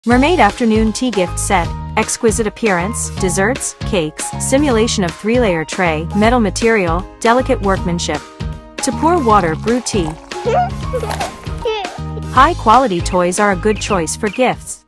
Mermaid afternoon tea gift set. Exquisite appearance, desserts, cakes, simulation of 3-layer tray, metal material, delicate workmanship. To pour water, brew tea. High-quality toys are a good choice for gifts.